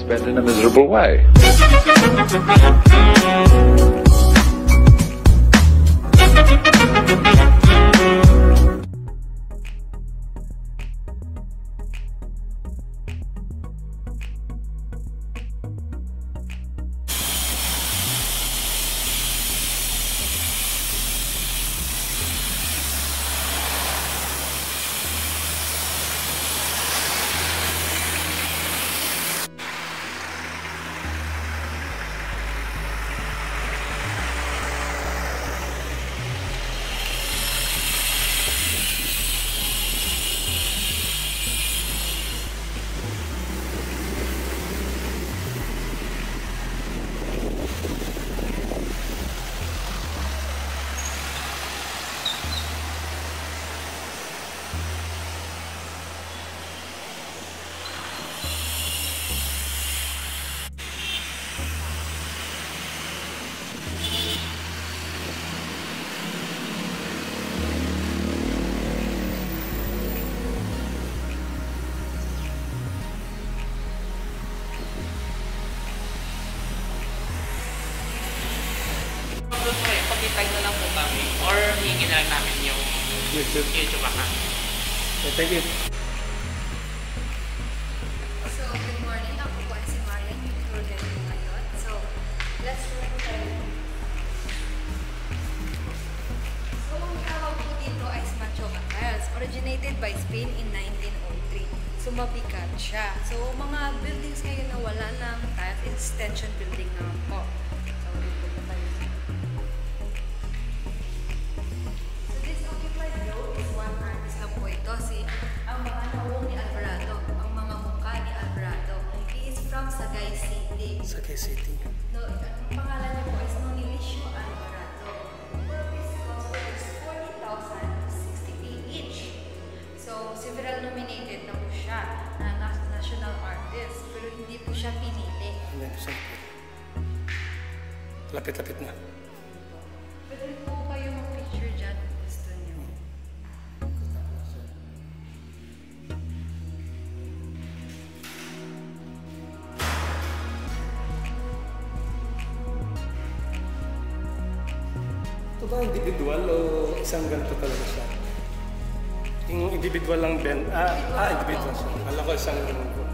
spent in a miserable way. Pakitag na lang po kami or hingin na lang namin yung YouTube account. Okay, thank you. So, good morning. Ako po ay si Marian, yung curator ngayon. So, let's look at it. So, ang tawag po dito ay Machoca Tiles. Originated by Spain in 1903. So, mabigat siya. So, mga buildings ngayon na wala ng tiles, extension building naman po. So, dito po tayo. Sagay City. No, ang pangalan niya po is Nonilisio Alvarado. Purpose cost is 40,060 each. So, several nominated na po siya na national artist, pero hindi po siya pinili. Hindi po siya. Lapit-lapit na. Pwede rin po kayo mag-picture dyan kung gusto niyo. Ito ba individual o isang ganito talaga siya? Yung individual lang Ben? Individual siya. Alam ko isang Depending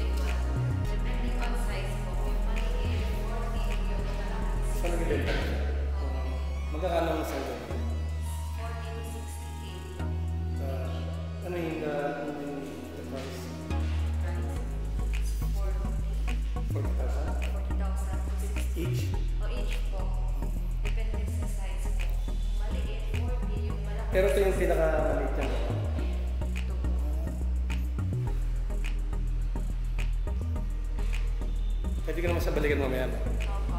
on size po, yung maliit, 40, yung malaki. saan nag-ibenta? Magkakano ang isang ganito? 40 to 60K. Ano yung the price? Price? 40,000? 40,000 Each? o each po. Depende sa size po. Maliit, 40, yung malaki. Pero ito yung pinaka-maliit niya. Ito po. Pwede ka naman sa balikan mamaya. No? Opo.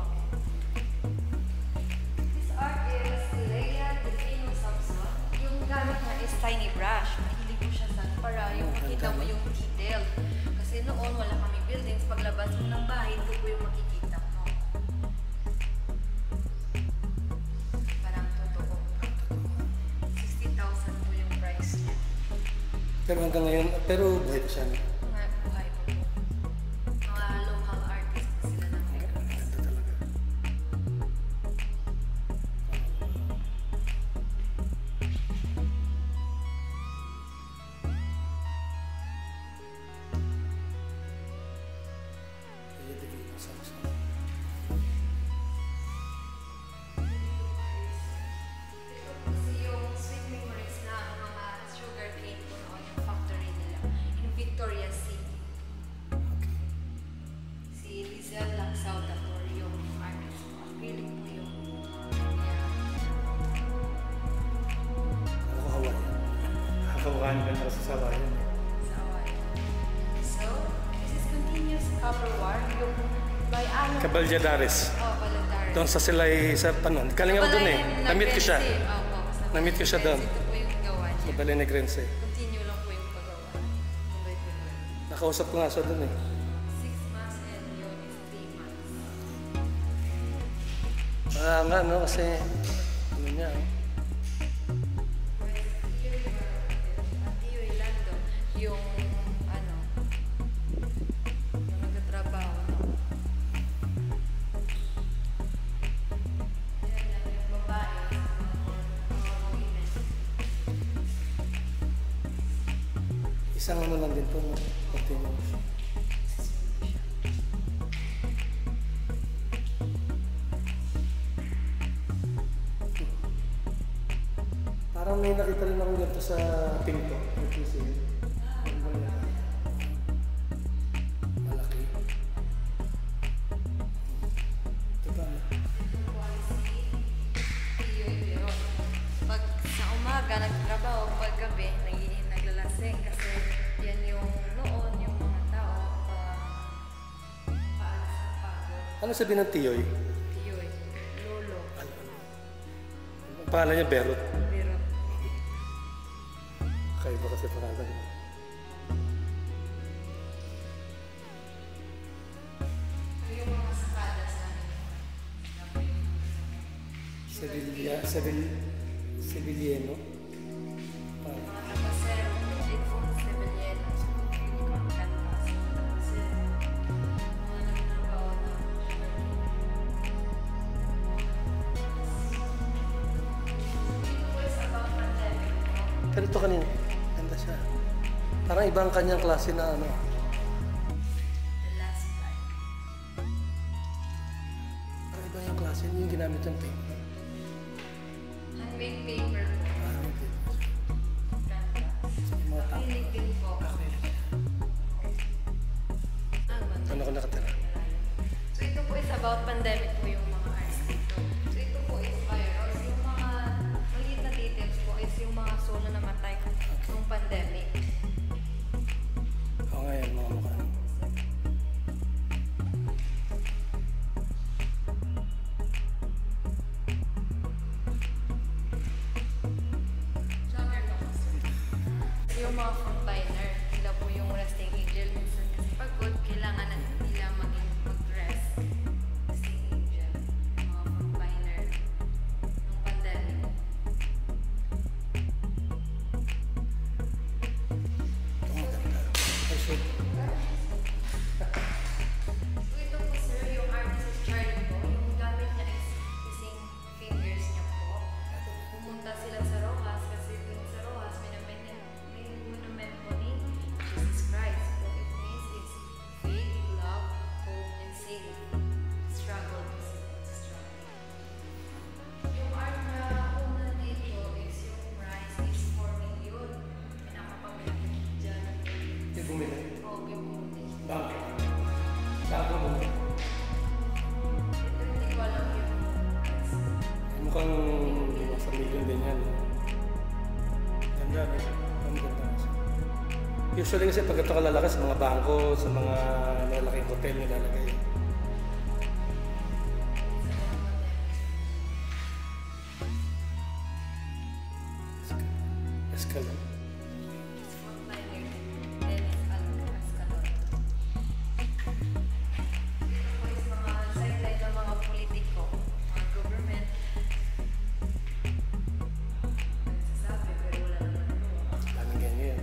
This art is Leia Delfino Samson. Yung gamit niya is tiny brush. Mahilig ko siya sa para yung makita mo yung detail. Kasi noon wala kami buildings. Paglabas mo ng bahay, ito po yung makikita mo. Parang totoo. 60,000 po yung price niya. Pero hanggang ngayon, pero buhay pa siya. No? Mga buhay po po. Mga local artists po sila ng Negros. Ganda talaga. Kasi yung sweet memories na mga sugar cane po noon yung factory nila in Victoria's City. Si Gatuslao yung artist po. Feeling mo yung Ako Hawaii. Hawaii ka na sa Hawaii. sa Hawaii. So, this is continuous copper wire. Yung by ano? Caballadares. Bacolod. Doon sa silay sa panon. Kaling ako doon eh. Na-meet ko siya. Na-meet ko siya doon. Ito po yung gawa Sa niya. Baldg. Continue lang po yung paggawa. Tuloy-tuloy. Nakausap ko nga siya doon eh. 6 months and yun is 3 months. Nga no, kasi ano niya eh. Yung ano, yung nagtatrabaho Isang ano lang din to, no? Continuous. Parang may nakita rin ako ganito sa pinto. Malaki. Diba? Pag sa umaga nagtrabaho, pag gabi naglalasing kasi yan yung noon yung mga tao paalis ng pagod. Ano sabihin ng tiyoy? Tiyoy, lolo, Ang pangalan niya Berot. pero Kakaiba kasi pangalan. yung mga sakadas namin. Sevilleno. Mga tapasero, Litfong Sevilleno, mga kantas, tapasero, mga nagtrabaho na Ito po is about pandemic po. Pero ito kanina, ganda siya. Parang ibang kanyang klase na ano. The last time. Parang iba yung klase, yung ginamit yung paper. Handmade paper po. Parang yung paper. Ganda. Yung mga tao. Makinig din po. Okay. Ano ko nakatira? So ito po is about pandemic po yung mga arts dito. So ito po is virus. Yung mga maliit na details po is yung mga soul na namatay nung pandemic. Oo nga yan, mga mukha. Yung mga frontliner, sila po yung resting angel. Minsan kasi pagod, kailangan na nila mag-rest. Resting angel, yung mga frontliner nung pandemic. Ito maganda. I should. So ito po sir, yung artist is Charlie po. Yung gamit niya is using fingers niya po. Pumunta sila sa Rojas kasi dun sa Rojas may monument po ni Jesus Christ. So it means is faith, love, hope, and save. Struggle po sila. Struggle. Yung art na una dito is yung rice is forming yun. Pinakapamilya dyan. Yung bumili. Okay po. Bakit? Bago mo. Ito hindi ko alam yung rice. Mukhang sa million din yan. Ganda, no? Ang ganda kasi. Usually kasi pag ito kalalaki sa mga bangko, sa mga malalaking hotel nilalagay. Escalon. Daming ganyan.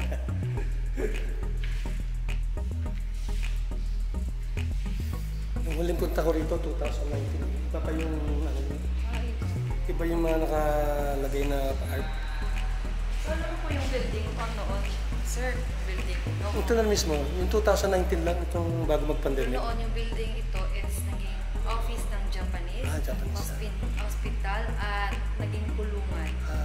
Yung huling punta ko rito, 2019. Iba pa yung, ano, iba yung mga nakalagay na art. Ano po yung building pa noon? Sir, building. Noon. Ito na mismo, yung 2019 lang, itong bago mag-pandemic. Noon yung building ito is naging office ng Japanese, Japanese. hospital at naging kulungan.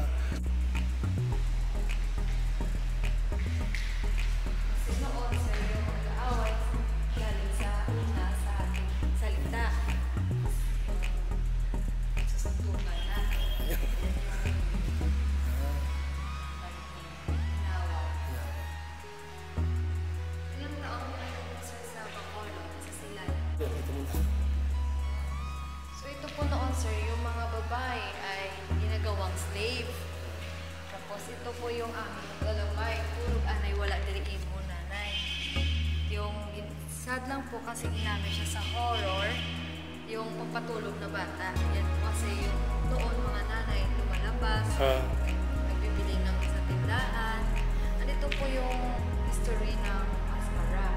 Kasi noon, sir, yung mag-aaway galing sa una sa ating salita. Sa santukan na. Yan yung inaway. Ilang taon na yung sir sa Bacolod, sa Silan. Ito muna. So ito po noon sir, yung mga babae ay ginagawang slave. Tapos ito po yung aming lalabay, puro anay wala diri mo nanay. Yung sad lang po kasi ginamit siya sa horror, yung pampatulog na bata. Yan po kasi yung noon mga nanay lumalabas, nagbibili ng sa tindahan. Andito po yung history ng mascara.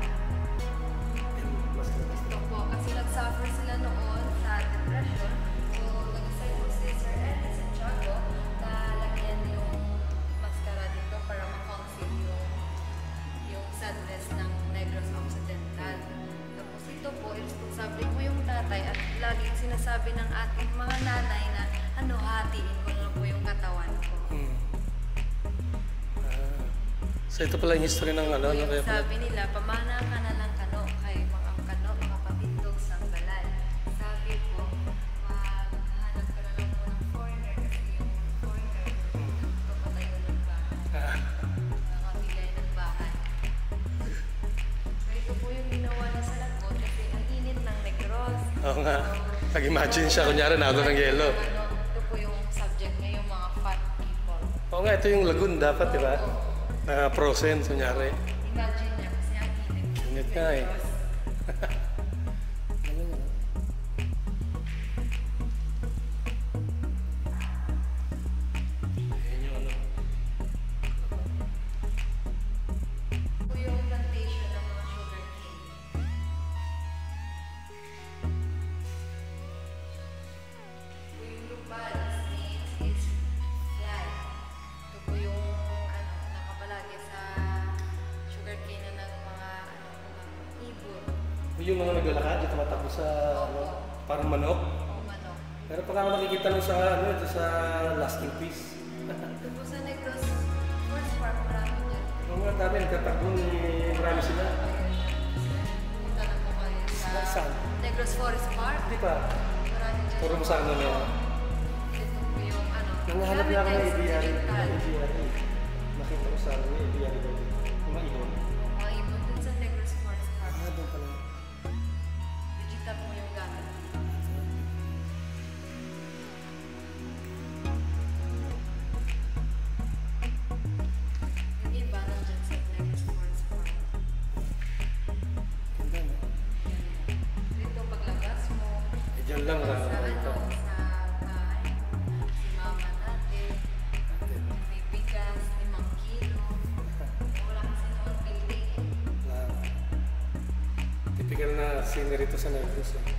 Ito po, kasi nag-suffer sila noon sa depression. So, nag-decide po si Sir Ellis Santiago na lagyan yung mascara dito para ma-conceal yung sabi ko yung tatay at laging sinasabi ng ating mga nanay na hatiin ko lang po yung katawan ko. So ito pala yung history ng ano? Yung Kaya pala... sabi nila, pamana ka na lang kano kay mga kano, makapabindog sa balay. Sabi ko, maghanap ka na lang po ng foreigner kasi yung foreigner, papatayo ng bahay. Nakabigay ng bahay. So ito po yung ginawa niya sa lagot kasi ang init ng Negros. Oo nga. Nag-imagine siya, kunyari nago ng yelo. Ito po yung subject niya, yung mga fat people. Oo nga, ito yung lagoon dapat, di ba? Na frozen, kunyari. Imagine niya kasi ang init. Init nga eh. Ayan yung ano. Ito yung plantation ng mga sugar cane. Ito yung lupal, snakes is fly. Ito po yung nakapalagi sa sugar cane na ng mga ibon. Yung mga naglalakad, yung tumatakbo sa ano, parang manok. O manok. Pero pag ako nakikita nung sa ano, ito sa lasting piece. Ito po sa Negros Forest Park, marami dyan. Oo nga, dami, nagtatakbo, marami sila. Punta na po kayo sa Saan? Negros Forest Park. Di ba? Marami dyan. Puro mo sa ano na. Ito po yung Nangahanap niya ako ng gamit tayo sa ibiyari. digital. Nakita ko sa ano, ibiyari daw. Mga ibon. Mga ibon dun sa Negros Forest Park. Doon pala. Digital mo yung gamit. Yung iba nandyan sa Negros Forest Park. Ganda, no? Dito paglabas mo, Eh, dyan lang sa lang. ano, sa bahay mo, si mama natin, may bigas, 5 kilo. Wala kasi naman building eh. Typical na scenery to sa Negros. Eh.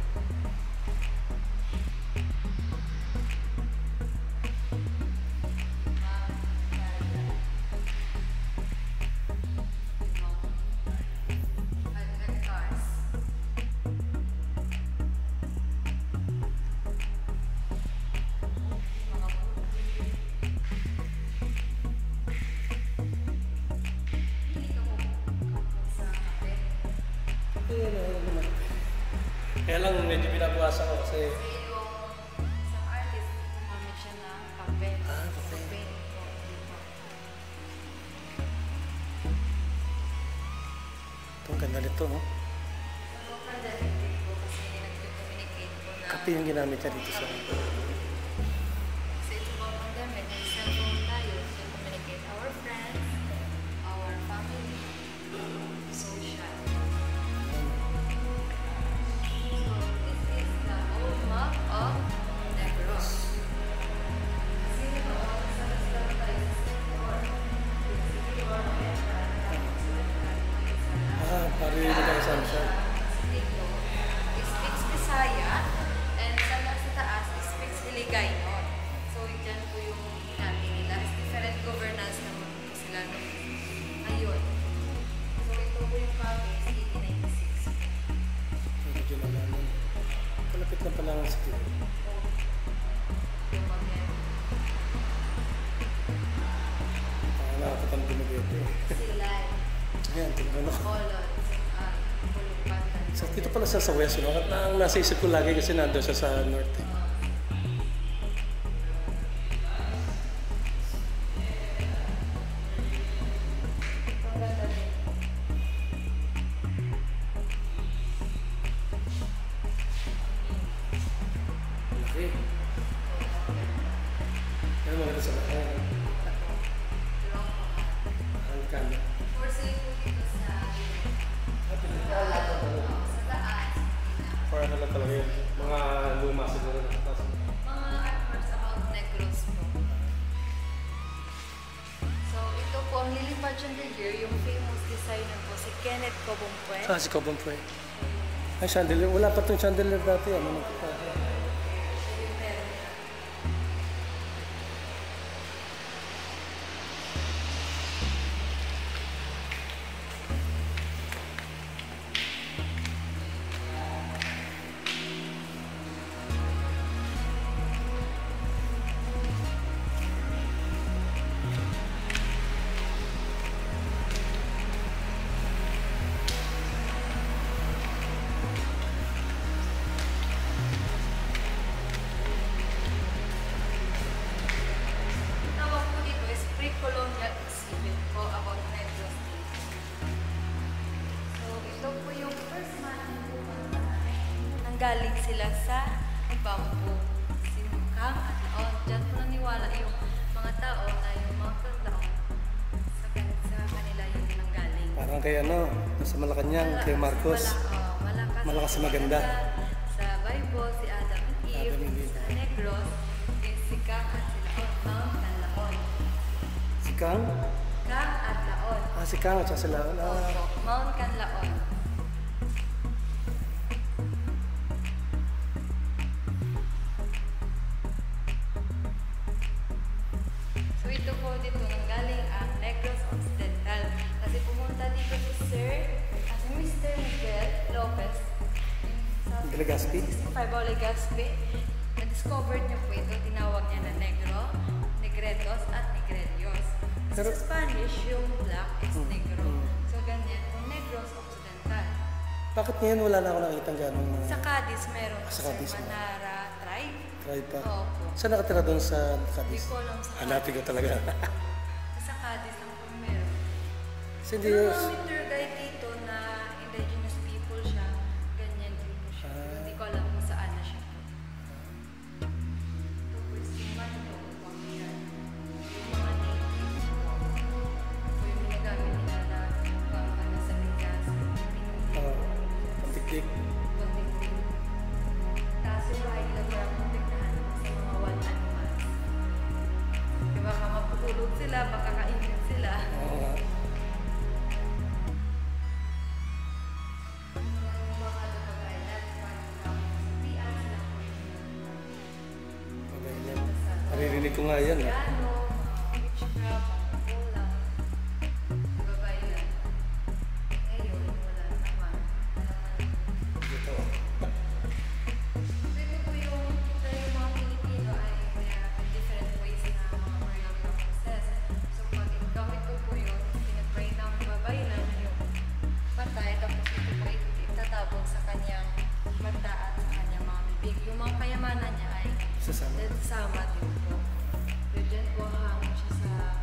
Kaya lang medyo binabawasan ko kasi Isang artist, gumamit siya ng papel. Papel. itong ganda nito, no? So, pandemic ko kasi nag-communicate ko na Kape yung ginamit niya dito sa... kasi ito mga pandemic, may cellphone tayo to communicate our friends, our family, social. So, this is the old map of Negros. Kasi noon, sa Islam tayo sa sector. Sector, Pari yung nagkakasan siya. dito, speaks Bisaya, and sa taas, speaks Bldg. So, dyan po yung hinati nila. It's different governance naman po sila. Ayun. So, ito po yung copy, 1896. Medyo nalaman. Kalapit lang pala ang secure. Yung mga Nakakatang binigete. silay, Ayan, tingnan ako. Bacolod, Pulupan. So, dito pala siya sa west, no? At ang nasa isip ko lagi kasi nandun siya sa north. Eh. Laki. Yan maganda sa bahay. Ang kanya. For sale po dito sa taas. For ano lang talaga yun. Mga luma siguro na. Tapos, Mga artworks about Negros po. So, ito po ang lilipad chandelier, yung famous designer po, si Kenneth Cobompuet. si Cobom po eh. Ay, chandelier. Wala pa itong chandelier dati. Ano nagkita? Yung meron na. nanggaling sila sa bamboo. Sinukang at laon. Diyan po naniwala yung mga tao na yung mga laon sa kanila yung nanggaling. Parang kay ano, sa Malacanang, kay Marcos. Malakas sa maganda. Sa Bible, si Adam and Eve, sa Negros, yung si Kang at si Laon, Mount and Laon. Si Kang? Kang at Laon. Ah, si Kang at sa Laon. Opo, Mount and Laon. So ito po dito nanggaling ang Negros Occidental. Kasi pumunta dito si Mr. Miguel Lopez. Bldg. 65 Bldg. Na-discovered niya po ito, tinawag niya na Negro, Negretos at Negrelios. Sa Spanish, yung black is Negro. So ganyan, yung Negros Occidental. Bakit ngayon wala na ako nakikita gano'ng Sa Cadiz meron sa Cadiz, Manara tribe. tribe pa? Opo. Saan nakatira doon sa Hindi Cadiz? ko alam sa Hanapin ko talaga. Sa Cadiz lang po meron. Kasi hindi Pero yun. may tour guide dito na indigenous people siya, ganyan din po siya. Hindi ko alam kung saan na siya. Ito po yung manto, pangyan. Yung mga natives po. Ito yung ginagamit nila na pangkana sa bigas. Tiktik. Pagdiktik. Tapos yung bahay nila parang pagdiktahan sa mga wild animals. Diba baka maputulog sila, baka kainin sila. Oo nga. Naririnig ko nga yan. Dito. Yung mga kayamanan niya ay Sasama. sama din po. Diyan po hangin siya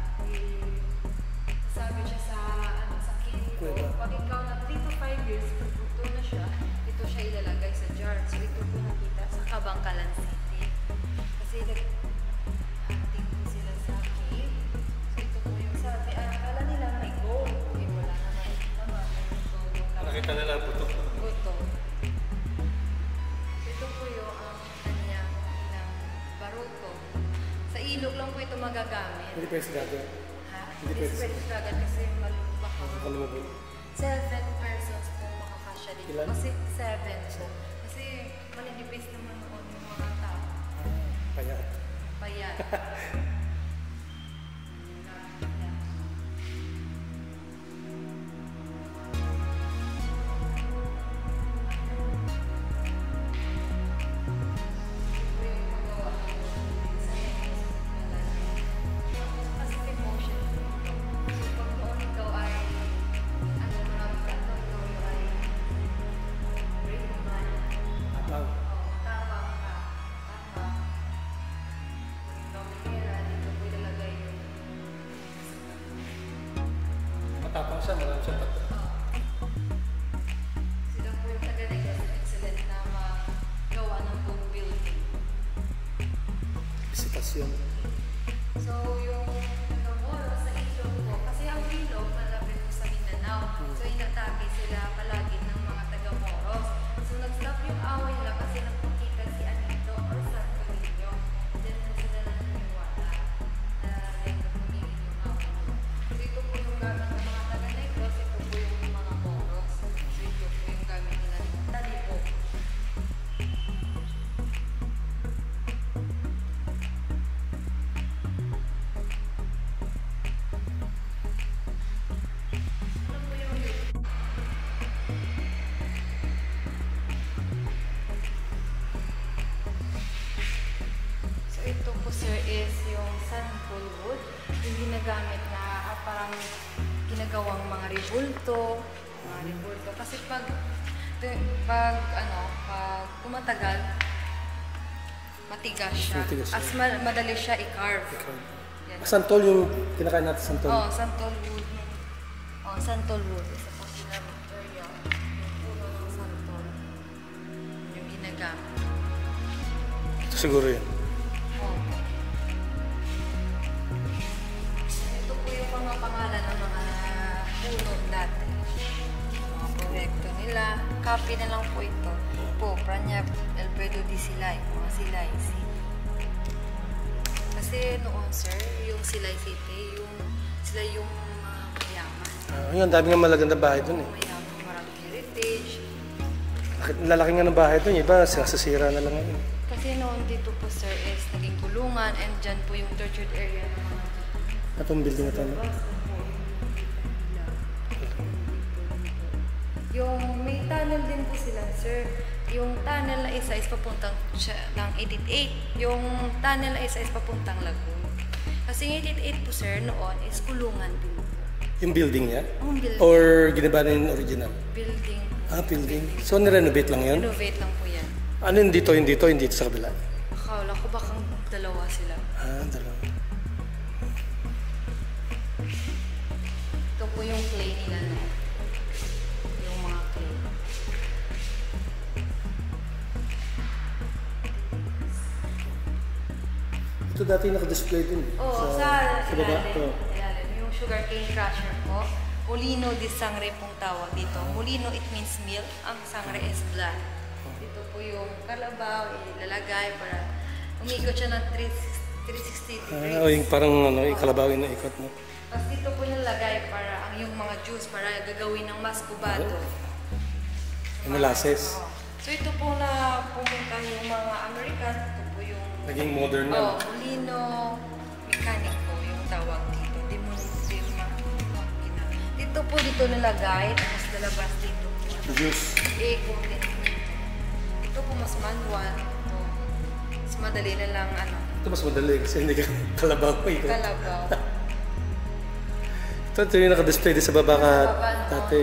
sabi siya sa kinto. Kuweba. Pag ikaw na 3 to 5 years, pag puto na siya, ito siya ilalagay sa jar. So ito po nakita sa Kabangkalan City. Kasi hunting po sila sa cave. So ito po yung sabi, akala nila may gold. Eh wala naman. Nakita nila ang putok. Goto. Ito po yung kanyang ilang baruto. Sa ilog lang po ito magagamit. Hindi pwede sigado. Ha? Hindi Hindi pwede. pwede agad kasi baka Kalumabot. 7 persons po makakasya dito. Ilan? Kasi 7 po. Kasi maninipis naman noon yung mga tao. Kaya. Bayan. Atang. Matapang siya, marami siya pato. Sila po yung taga-Negros, excellent na magawa ng book building. Visitasyon. So, yung taga-Moro sa ilog po, kasi ang ilog malapit po sa Mindanao. So, inatake sila palagi ng mga taga-Moros. So, nag-stop yung away nila kasi nagpakita si Anito or Santo Niño. Then, sila na naniwala na then pumigil yung away nila. So, ito po yung gamit ng mga taga-Negros, ito po yung mga Moros. So, ito po yung gamit nila ng talibo. Ano po yung So ito po sir is yung sample wood, yung ginagamit na parang ginagawang mga rebulto, kasi pag tumatagal, matigas siya. Matigas siya. As madali siya i-carve. Yan. Santol yung kinakain natin santol. Oh, santol wood. Oh, santol wood. Isa po sila material. Yung puno ng santol. Yung namin. Ito siguro yun. Opo. Ito po yung mga pangalan ng mga puno dati. Mga proyekto nila. Copy na lang po ito. Po, Pranya, Bldg Silay. Mga Silay City. Kasi noon, sir, yung Silay City, sila yung mayaman. Yun, dami nga malaganda bahay dun eh. Mayaman, maraming heritage. Lalaki nga ng bahay dun, iba sinasasira na lang ngayon. Kasi noon dito po, sir, is naging kulungan and dyan po yung tortured area ng mga Itong building na ito, no? yung may tunnel din po sila, sir. Yung tunnel na isa is papuntang ng 88. Yung tunnel na isa is papuntang Lagoon. Kasi yung 88 po, sir, noon is kulungan din po. Yung building niya? Yung building. Or giniba na yung original? Building. Building. So, nirenovate lang yun? Renovate lang po yan. Ano yung dito, yung dito, yung dito sa kabila? Akala ko bakang dalawa sila. Dalawa. Ito po yung clay nila, no? Yung mga clay. Ito dati naka-display dun. Oo, sa baba. ilalim. Ilalim. Yung sugarcane crusher po. Molino de sangre pong tawag dito. Molino, it means milk. Ang sangre is blood. Dito po yung kalabaw, ilalagay para umikot siya ng 360 degrees. Yung parang kalabawin na ikot mo. Tapos dito po nilagay para yung mga juice para gagawin ng mascubado. Yung molasses. So ito po na pumunta yung mga American. Ito po yung Naging modern na. molino mechanic po yung tawag dito. Dito po dito nilagay, tapos nalabas dito po. Juice. Ikot din dito. Ito po mas manual. Ito. Mas madali na lang Ito mas madali kasi hindi ka kalabaw ko ikot. kalabaw. Ito yung naka-display din sa baba ka dati.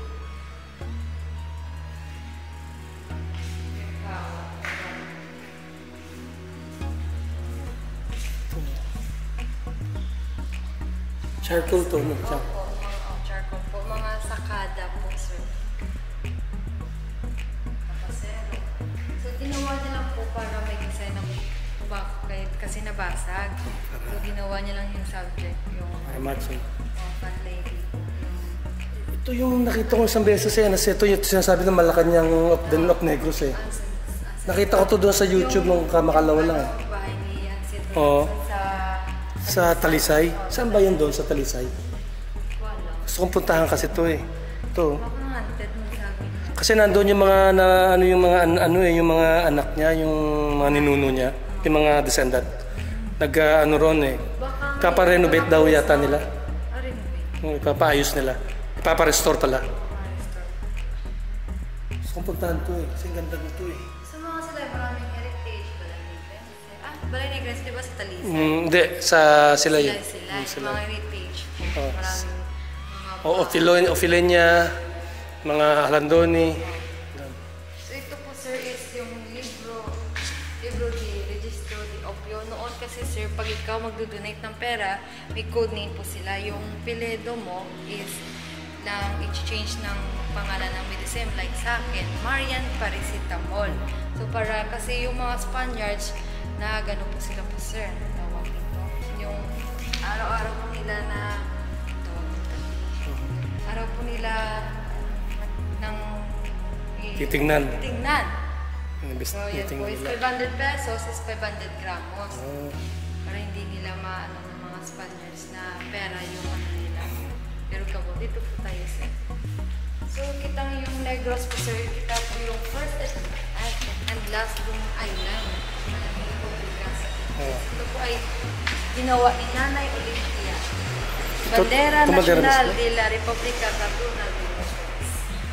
Charcoal to, no? Opo, charcoal po. Mga sakada po, sir. Kapasero. So, ginawa niya lang po para may design ng bakit kasi nabasag. So, ginawa niya lang yung subject, yung Matching. fun lady. Ito yung nakita ko isang beses eh. Ito yung sinasabi ng Malacanang of Negros eh. Nakita ko to doon sa YouTube nung kamakalawa lang eh. Bahay ni Ansit. Oo. Sa Sa Talisay. Saan ba yun doon sa Talisay? wala. Gusto kong puntahan kasi ito eh. Ito. Baka haunted mo sabi niya. Kasi nandoon yung mga yung mga anak niya, yung mga ninuno niya, yung mga descendant. Ron eh. Papa-renovate daw yata nila. Renovate. Ipapaayos nila. Ipapa-restore pala. Restore. Gusto kong puntahan ito eh. Kasi ang ganda nito eh. Sa mga sila, maraming heritage. Balay Negros, di ba sa Talisay? Hindi, sila yun. Sila. Mga heritage. Oh. Maraming mga... Ofilenia, mga Halandoni. So ito po, sir, is yung libro di registro di opio. Noon kasi, sir, pag ikaw magdodonate ng pera, may code name po sila. Yung piledo mo is ng exchange ng pangalan ng medicine. Like sa akin, Marian Paracetamol. So para kasi yung mga Spaniards, na gano'n po sila po, sir. Tawag ito. Yung araw-araw po nila na araw po nila ng Titingnan. So yan po is 500 pesos is 500 gramos. Para hindi nila maano ng mga Spaniards na pera yung nila. Pero kamo, dito po tayo, sir. So kitang yung Negros po, sir. Kita po yung first and last yung island. Ito po ay ginawa ni Nanay Olympia. Bandera Nacional de la República Capital de Negros.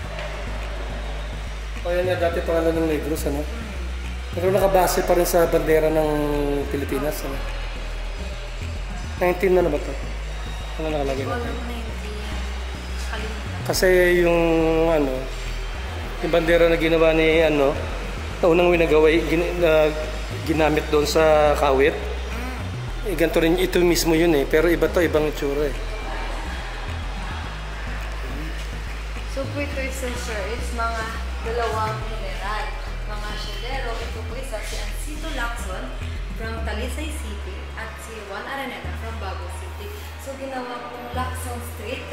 O yan nga, dati pangalan ng Negros, ano? Pero nakabase pa rin sa bandera ng Pilipinas, ano? 19 na ba ito? Ano nakalagay na? Kasi yung, yung bandera na ginawa ni, na unang winagaway, ginamit doon sa kawit. Ganito rin, ito mismo yun eh. Pero iba to, ibang itsura eh. So po ito is, sir, is mga dalawang mineral. Mga shedero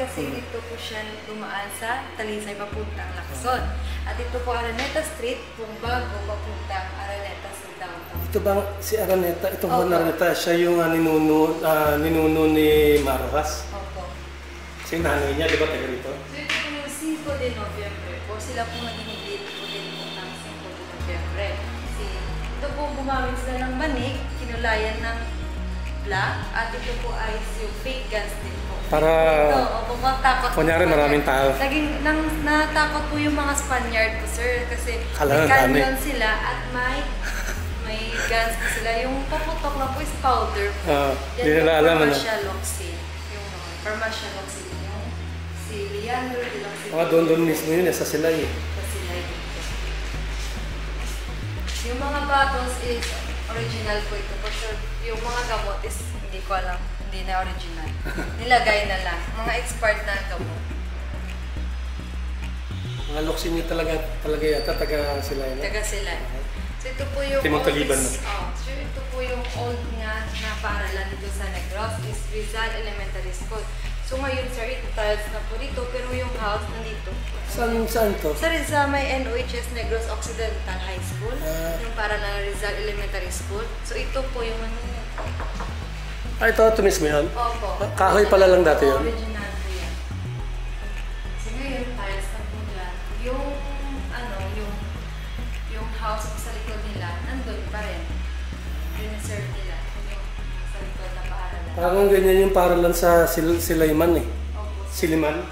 kasi dito po siya dumaan sa Talisay papuntang Lacson. At ito po Araneta Street, kung bago papuntang Araneta sa downtown. Ito bang si Araneta, itong Juan Araneta, siya yung ninuno ni Marcos? Opo. Kasi nanay niya, di ba, taga rito? So ito po yung 5 de Nobyembre po. Sila po naging lead po din po ng 5 de Nobyembre. Kasi ito po gumamit sila ng banig, kinulayan ng black, at ito po ay yung fake guns din po. Para, matakot kunyari maraming tao. Naging, natakot po yung mga Spaniard po, sir, kasi Kala may canyon sila at may guns po sila. Yung paputok na po is powder po. Hindi nila alam, ano? Parmasialoxin. Yung Parmasialoxin. Yung si Leandro de Loxin. Doon mismo yun, sa sila eh. Sa sila yun. Yung mga bottles is original po ito. For sure, yung mga gamot is hindi ko alam. Hindi na original. Nilagay na lang. Mga expired na gamot. Mga loksin niyo talaga yata, taga sila yun. Taga sila. So ito po yung Timong Taliban, no? so ito po yung old nga na paaralan dito sa Negros is Rizal Elementary School. So ngayon sir, ito tiles na po dito, pero yung house nandito. Saan to? Sa Rizal may NOHS Negros Occidental High School. Yung paaralan Rizal Elementary School. So ito po yung ano yun. Ito mismo yan? Opo. Kahoy pala lang dati yun? Original po yan. So ngayon, tiles na po yan. Yung house sa likod nila, nandun pa rin. Reserve nila. Yung sa likod na paaralan. Parang ganyan yung paaralan sa Silayman eh. Opo. Siliman?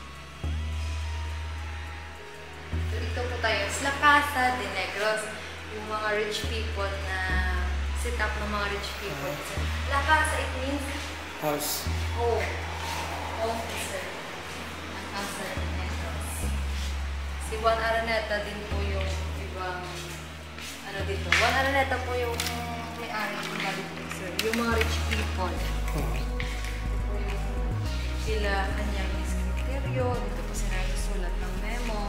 So dito po tayo. La Casa de Negros. Yung mga rich people na set up ng mga rich people. La Casa, it means House. home. Home is La Casa de Negros. Si Juan Araneta din po yung ibang ano dito. Juan Araneta po yung may-ari ng mga dito, sir. Yung mga rich people. Ito po yung sila kanyang sekretaryo. Dito po sila sulat ng memo.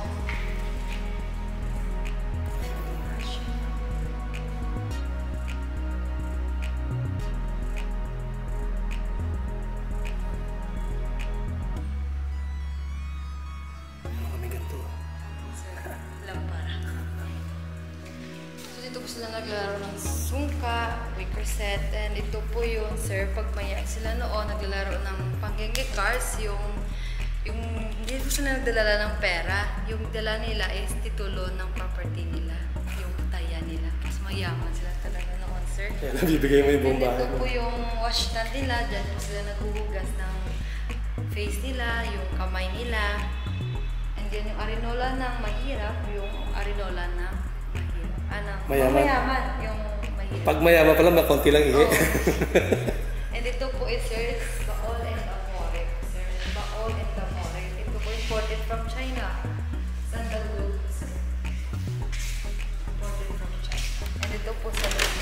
Dito po sila naglalaro ng sungka, wicker set, and ito po yun, sir, pag maya sila noon, naglalaro ng panggenge cars, yung hindi po sila nagdala ng pera, yung dala nila is titulo ng property nila, yung taya nila. Mas mayaman sila talaga noon, sir. Kaya nabibigay mo yung buong bahay. Ito po yung wash stand nila, dyan po sila naghuhugas ng face nila, yung kamay nila, and then yung arinola ng mahirap, yung arinola ng mayaman, yung mahirap. Pag mayaman pala, makunti lang ihe. And ito po is, sir, Bacolod and Amore. Sir, Bacolod and Amore. Ito po imported from China. Sandalwood, sir. Imported from China. And ito po sa loob.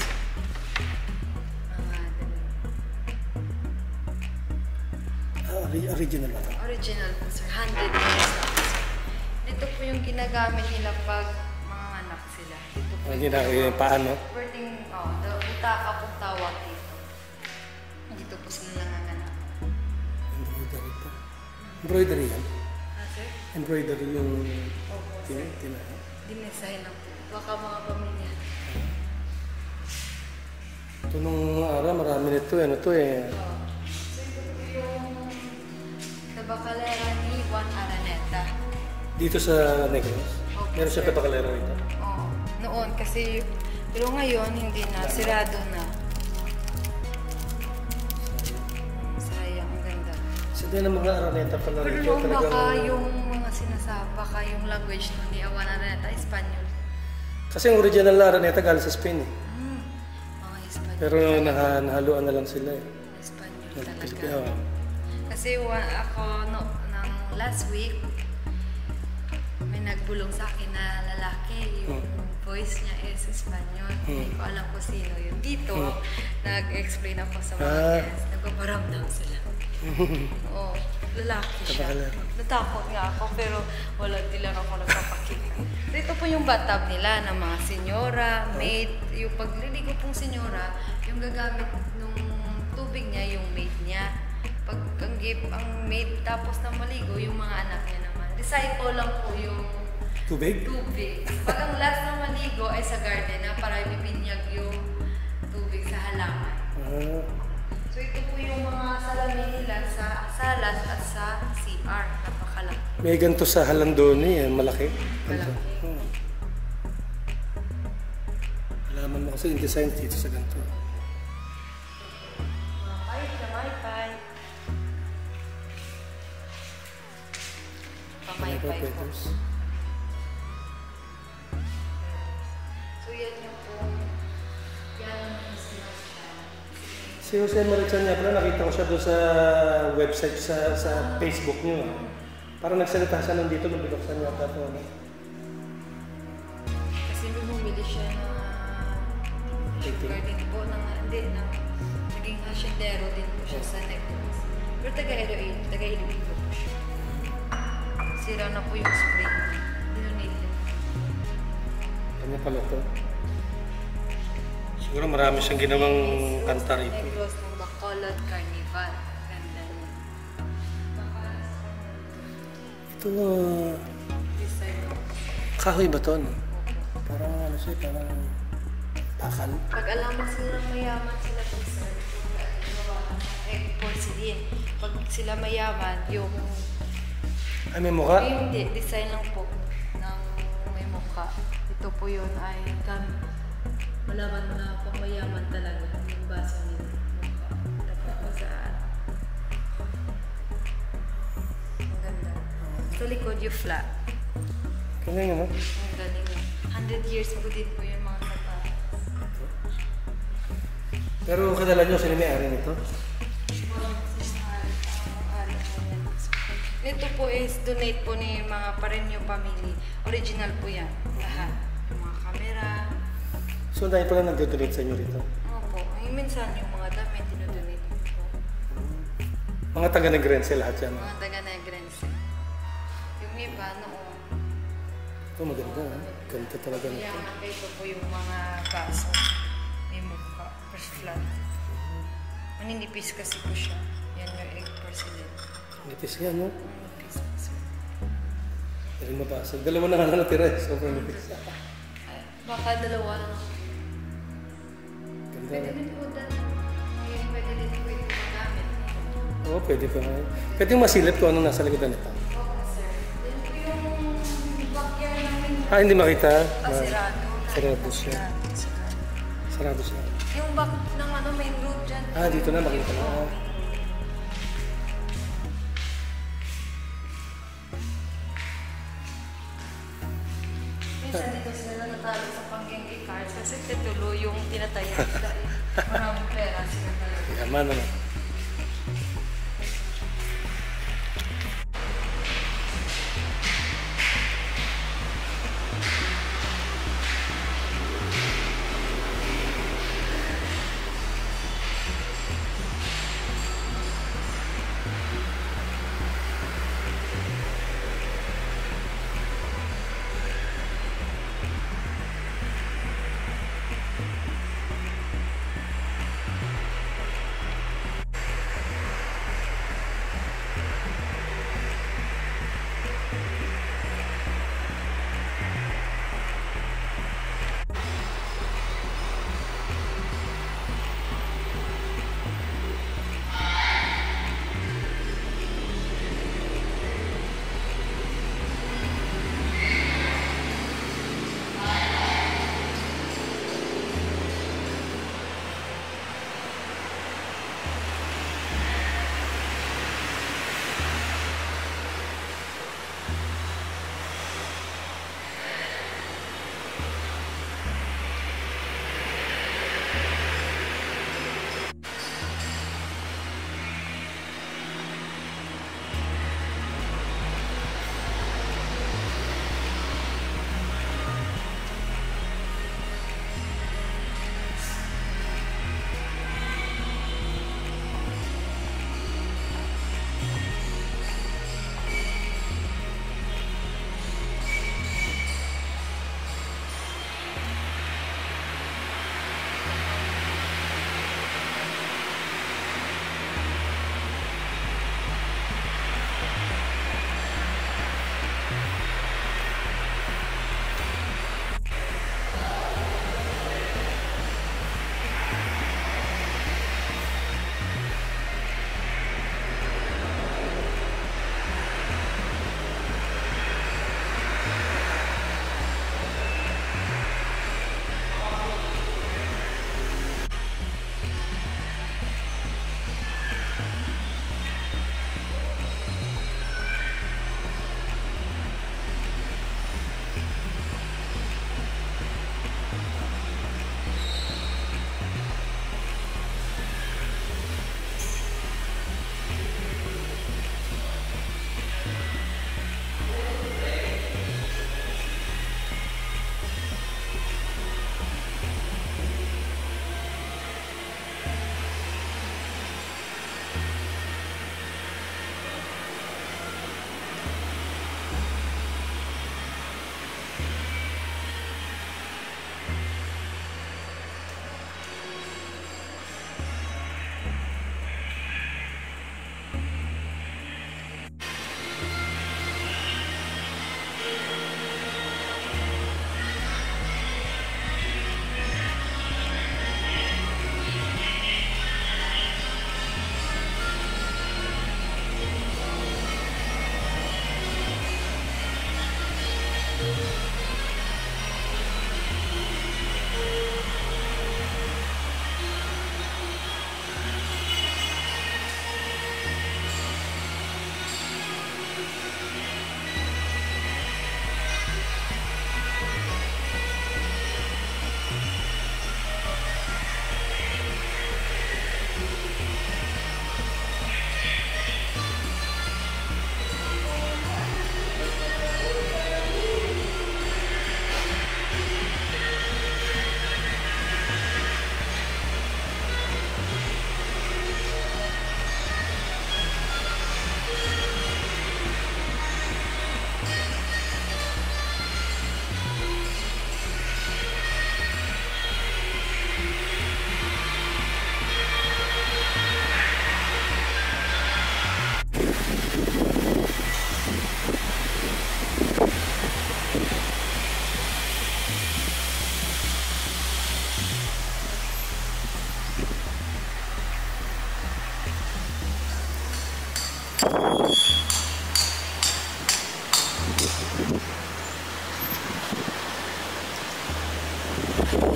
Original na to. Original po, sir. 100 years na po, sir. Dito po yung ginagamit nila pag mga anak sila. Dito po Yung paano? birthing, butaka pong tawag dito. Dito po sila nanganganak. Embroidery to. Embroidery yan? Sir? Embroidery yung Opo, sir. Dinesign lang po. Baka mga pamilya. Ito nung araw, marami nito. Ano to eh? So ito po yung tabakalera ni Juan Araneta. Dito sa Negros? Opo, Meron siya sir. kapakalero rito? Oo. Noon kasi, pero ngayon hindi na. Sirado na. Sayang, ang ganda. So din ang mga Araneta pala Pero rito. noon baka yung mga sinasabi, baka yung language nun ni Juan Araneta, Espanyol. Kasi ang original na Araneta galing sa Spain eh. Mga Espanyol. Pero nahaluan na lang sila eh. Espanyol Nagpilipin, talaga. Kasi ako ng last week, may nagbulong sa akin na lalaki. Yung voice niya is Espanyol. Hindi ko alam kung sino yun. Dito, nag-explain ako sa mga guests. Nagpaparamdam sila. Oo, lalaki siya. Natakot nga ako, pero wala din lang ako nagpapakita. So, ito po yung bathtub nila ng mga senyora, maid. Yung pagliligo pong senyora, yung gagamit nung tubig niya, yung maid niya. Pag ang gift, ang maid tapos na maligo, yung mga anak niya naman. Recycle lang po yung Tubig? tubig. Pag ang last na maligo ay sa garden na para ibibinyag yung tubig sa halaman. Ah, So ito po yung mga salamin nila sa salas at sa CR. Napakalaki. may ganito sa Halandoni, malaki. Malaki. Hmm. Alaman mo kasi yung design dito sa ganito. Mga pipe na may pipe. Pamay pipe po. So yan yung po. Yan yung sinasya. Si Jose Marichan niya pala, nakita ko siya doon sa website, sa Facebook niyo. Parang nagsalita siya nandito nung binuksan niya ito. Kasi bumili siya na garden po, naging hasyendero din po siya sa Negros. Pero taga-Iloilo po siya. Sira na po yung spring. Dinonate niya. Kanya pala ito. Siguro marami siyang ginawang kanta rito. Negros ng Bacolod Carnival. Ganda niya. Ito, Design. kahoy ba ito? No? Parang ano siya, parang bakal. Pag alam mo silang mayaman sila po sir, porcelain. Pag sila mayaman, yung Ay, may mukha? hindi, design lang po ng may mukha. Ito po yun ay malaman mo na pang mayaman talaga yung basa nila. Mukha. Tapos saan. Ang ganda. Sa likod yung flat. Kanya nga, no? Ang galing yun. 100 years ago din po yung mga sapatos. Pero kadala nyo, sino may-ari nito? Ito po is donate po ni mga Pareño family. Original po yan. Lahat. Yung mga camera. So, dahil pala nag-donate sa inyo rito? Opo. Yung minsan yung mga damit, dinodonate ko po. Mga taga-Negrense lahat yan. Mga taga-Negrense. Yung iba noon. Ito maganda, ha? Ganda talaga nito. Yung ito po yung mga baso. May mukha. First flat. Maninipis kasi po siya. Yan yung egg porcelain. Nipis yan, no? Maninipis po siya. Hindi mabasag. Dalawa na nga natira, eh. Sobrang nipis. Ay, baka dalawa lang. Ganda, Pwede no? din po ngayon pwede din po ito magamit. Oo, pwede pa nga. Pwede yung masilip kung ano nasa likodan nito. Oo, sir. Yan po yung backyard namin. Ah, hindi makita? Sarado. Sarado siya. Sarado. Sarado siya. Yung back ng main road dyan. Ah, dito na makita na. Oo. Minsan dito sila natalo sa Panggenggi cards kasi titulo yung tinatayan nila. Maraming pera sila talaga. Yaman naman.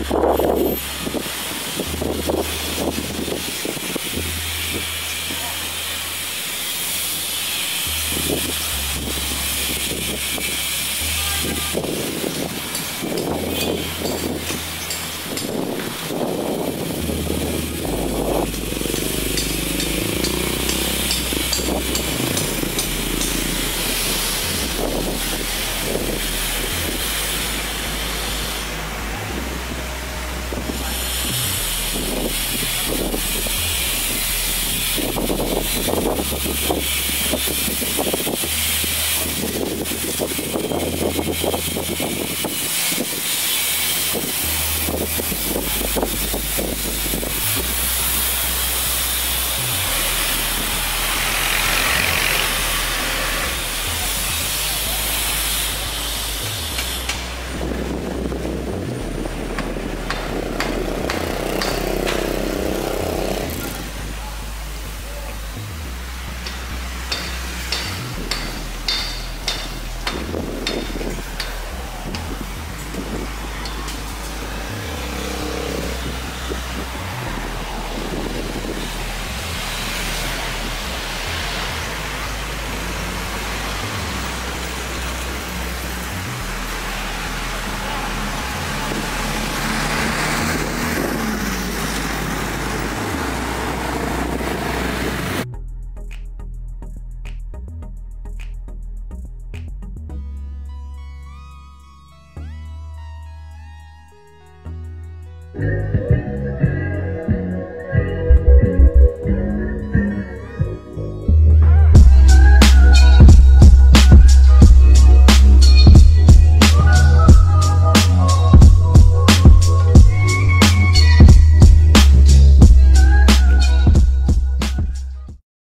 Thank you.